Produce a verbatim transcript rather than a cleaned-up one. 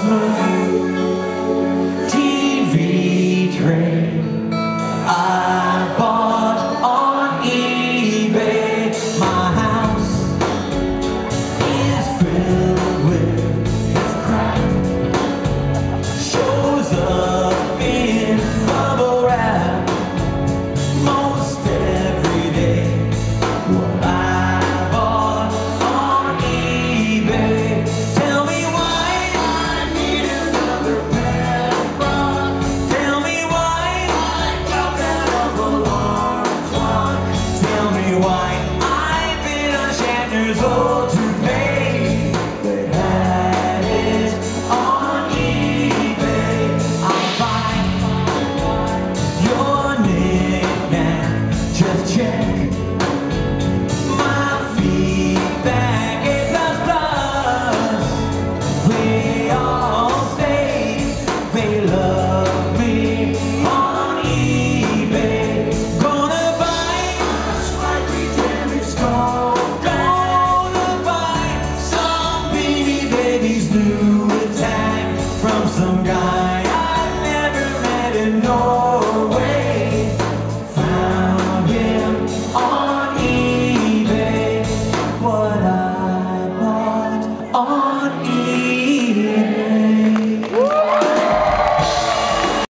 Christmas T V tray I bought on eBay. My house is filled with its crap. Shows up in bubble wrap most every day. What I bought on eBay. Tell me why I need another pet rock. Tell me why I got that Uncle Lawrence clock. Tell me why I've been a shan years old to pay. They had it on eBay. I'll buy your knick-knack. Just check